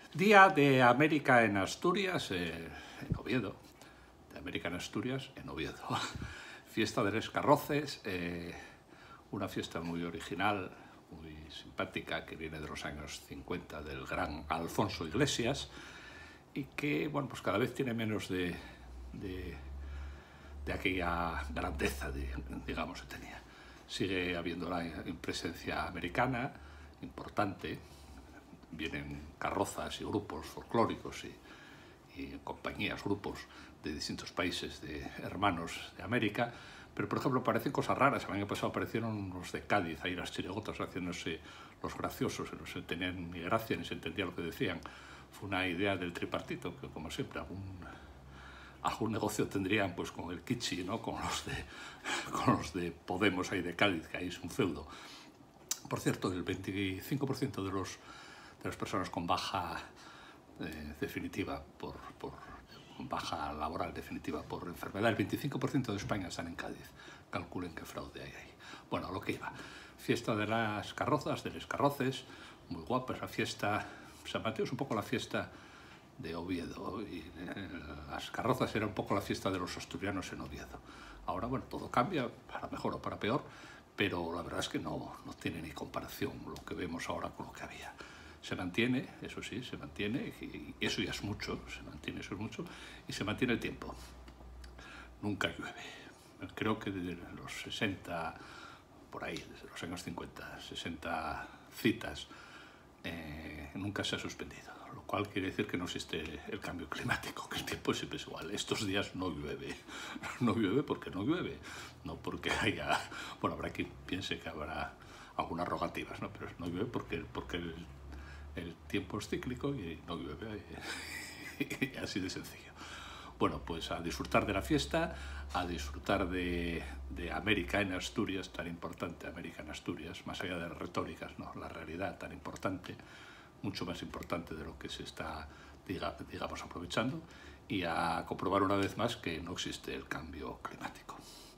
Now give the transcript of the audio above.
Día de América en Asturias, en Oviedo. De América en Asturias, en Oviedo. Fiesta de los Carroces, una fiesta muy original, muy simpática, que viene de los años 50 del gran Alfonso Iglesias y que, bueno, pues cada vez tiene menos de aquella grandeza, digamos, que tenía. Sigue habiendo la presencia americana importante. Vienen carrozas y grupos folclóricos y compañías, grupos de distintos países, de hermanos de América, pero por ejemplo parecen cosas raras. El año pasado aparecieron los de Cádiz, ahí las chirigotas haciéndose los graciosos, no se tenían ni gracia ni se entendía lo que decían. Fue una idea del tripartito, que como siempre algún negocio tendrían pues con el Kichi, ¿no? con los de Podemos ahí de Cádiz, que ahí es un feudo. Por cierto, el 25% de las personas con baja definitiva, por baja laboral definitiva por enfermedad, el 25% de España están en Cádiz. Calculen qué fraude hay ahí. Bueno, a lo que iba. Fiesta de las carrozas, de los carroces, muy guapa esa fiesta. San Mateo es un poco la fiesta de Oviedo y las carrozas era un poco la fiesta de los asturianos en Oviedo. Ahora, bueno, todo cambia, para mejor o para peor, pero la verdad es que no tiene ni comparación lo que vemos ahora con lo que había. Se mantiene, eso sí, se mantiene, y eso ya es mucho, se mantiene, eso es mucho, y se mantiene el tiempo. Nunca llueve. Creo que desde los 60, por ahí, desde los años 50, 60 citas, nunca se ha suspendido, lo cual quiere decir que no existe el cambio climático, que el tiempo siempre es igual. Estos días no llueve. No llueve porque no llueve, no porque haya... Bueno, habrá quien piense que habrá algunas rogativas, ¿no? Pero no llueve porque el tiempo es cíclico y no llueve, y así de sencillo. Bueno, pues a disfrutar de la fiesta, a disfrutar de América en Asturias, tan importante, América en Asturias, más allá de las retóricas, ¿no? La realidad tan importante, mucho más importante de lo que se está, digamos, aprovechando, y a comprobar una vez más que no existe el cambio climático.